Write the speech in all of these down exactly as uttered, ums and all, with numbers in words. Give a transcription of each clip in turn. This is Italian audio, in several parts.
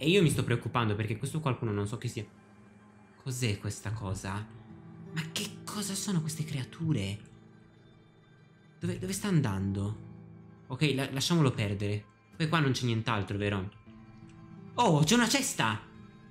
E io mi sto preoccupando perché questo qualcuno non so che sia. Cos'è questa cosa? Ma che cosa sono queste creature? Dove, dove sta andando? Ok, la, lasciamolo perdere. Poi qua non c'è nient'altro, vero? Oh, c'è una cesta!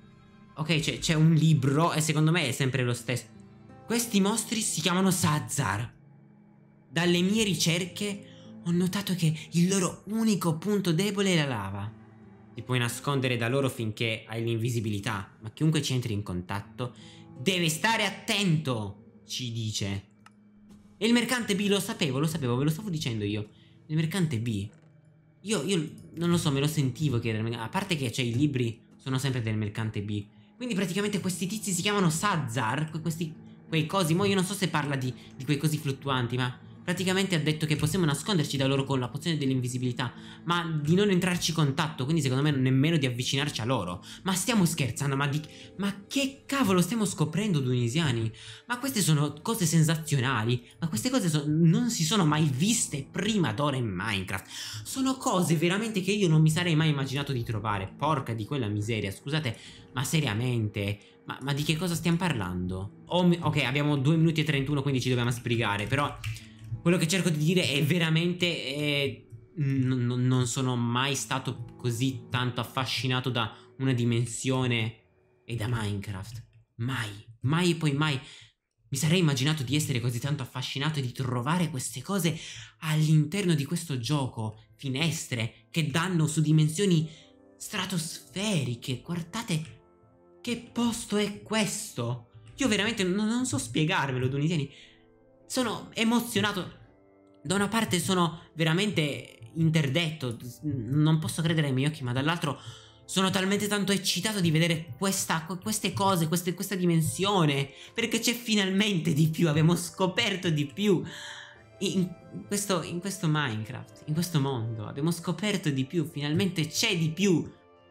Ok, c'è un libro e secondo me è sempre lo stesso. Questi mostri si chiamano Sazar. Dalle mie ricerche ho notato che il loro unico punto debole è la lava. Ti puoi nascondere da loro finché hai l'invisibilità, ma chiunque ci entri in contatto deve stare attento, ci dice. E il mercante B, lo sapevo, lo sapevo, ve lo stavo dicendo io. Il mercante B. Io, io non lo so, me lo sentivo che era... A parte che cioè, i libri sono sempre del mercante B. Quindi praticamente questi tizi si chiamano Sazar, questi... quei cosi, mo io non so se parla di, di quei cosi fluttuanti, ma... Praticamente ha detto che possiamo nasconderci da loro con la pozione dell'invisibilità, ma di non entrarci in contatto, quindi secondo me nemmeno di avvicinarci a loro. Ma stiamo scherzando, ma di... Ma che cavolo stiamo scoprendo, tunisiani? Ma queste sono cose sensazionali, ma queste cose so... non si sono mai viste prima d'ora in Minecraft. Sono cose veramente che io non mi sarei mai immaginato di trovare, porca di quella miseria, scusate, ma seriamente... Ma, ma di che cosa stiamo parlando? Oh, ok, abbiamo due minuti e trentuno, quindi ci dobbiamo sbrigare, però... Quello che cerco di dire è veramente eh, non sono mai stato così tanto affascinato da una dimensione e da Minecraft. Mai, mai e poi mai mi sarei immaginato di essere così tanto affascinato e di trovare queste cose all'interno di questo gioco. Finestre che danno su dimensioni stratosferiche. Guardate che posto è questo. Io veramente non, non so spiegarvelo, tunisiani. Sono emozionato. Da una parte sono veramente interdetto, non posso credere ai miei occhi, ma dall'altro sono talmente tanto eccitato di vedere questa, queste cose, queste, questa dimensione, perché c'è finalmente di più, abbiamo scoperto di più in questo, in questo Minecraft, in questo mondo, abbiamo scoperto di più, finalmente c'è di più.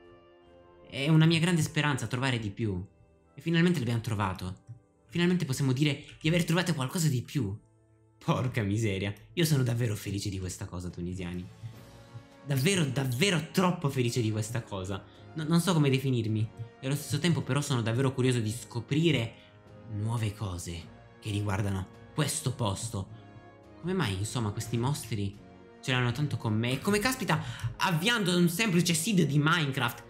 È una mia grande speranza trovare di più, e finalmente l'abbiamo trovato. Finalmente possiamo dire di aver trovato qualcosa di più. Porca miseria, io sono davvero felice di questa cosa, tunisiani. Davvero, davvero troppo felice di questa cosa. No, non so come definirmi. E allo stesso tempo però sono davvero curioso di scoprire nuove cose che riguardano questo posto. Come mai, insomma, questi mostri ce l'hanno tanto con me? E come caspita, avviando un semplice seed di Minecraft,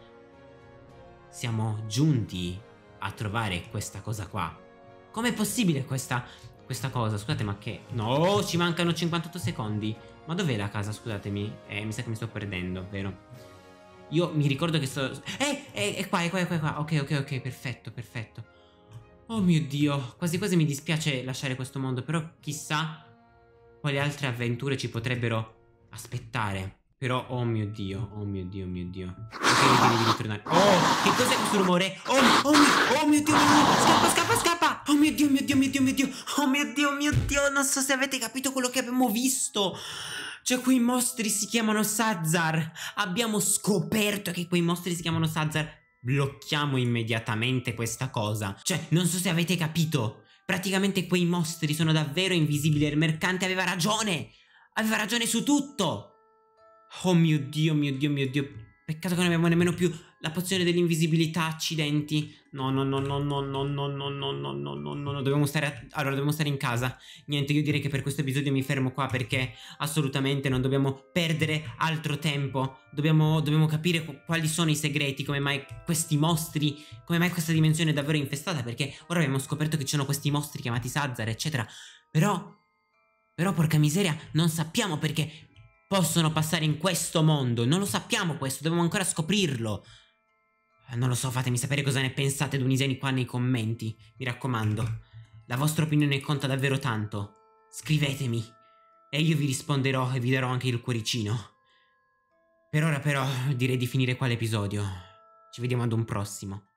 siamo giunti a trovare questa cosa qua. Com'è possibile questa, questa cosa? Scusate, ma che... No, ci mancano cinquantotto secondi. Ma dov'è la casa? Scusatemi. Eh, mi sa che mi sto perdendo, vero? Io mi ricordo che sto... Eh, è, è qua, è qua, è qua, è qua. Ok, ok, ok, perfetto, perfetto. Oh mio Dio, quasi quasi mi dispiace lasciare questo mondo, però chissà quali altre avventure ci potrebbero aspettare. Però, oh mio Dio, oh mio Dio, oh mio Dio. Ok, devi ritornare. Oh, che cos'è questo rumore? Oh, oh, mio, oh mio Dio, mio Dio, scappa, scappa, scappa. Oh mio Dio, mio Dio, mio Dio, mio Dio. Oh mio Dio, mio Dio, non so se avete capito quello che abbiamo visto. Cioè, quei mostri si chiamano Sazar. Abbiamo scoperto che quei mostri si chiamano Sazar. Blocchiamo immediatamente questa cosa. Cioè, non so se avete capito. Praticamente quei mostri sono davvero invisibili. Il mercante aveva ragione. Aveva ragione su tutto. Oh mio Dio, mio Dio, mio Dio. Peccato che non abbiamo nemmeno più la pozione dell'invisibilità, accidenti. No, no, no, no, no, no, no, no, no, no, no, no, no, no, dobbiamo stare a... Allora, dobbiamo stare in casa. Niente, io direi che per questo episodio mi fermo qua perché assolutamente non dobbiamo perdere altro tempo. Dobbiamo, dobbiamo capire quali sono i segreti, come mai questi mostri, come mai questa dimensione è davvero infestata, perché ora abbiamo scoperto che ci sono questi mostri chiamati Sazar, eccetera. Però, però, porca miseria, non sappiamo perché possono passare in questo mondo. Non lo sappiamo questo, dobbiamo ancora scoprirlo. Non lo so, fatemi sapere cosa ne pensate, tunisiani, qua nei commenti. Mi raccomando, la vostra opinione conta davvero tanto. Scrivetemi e io vi risponderò e vi darò anche il cuoricino. Per ora però direi di finire qua l'episodio. Ci vediamo ad un prossimo.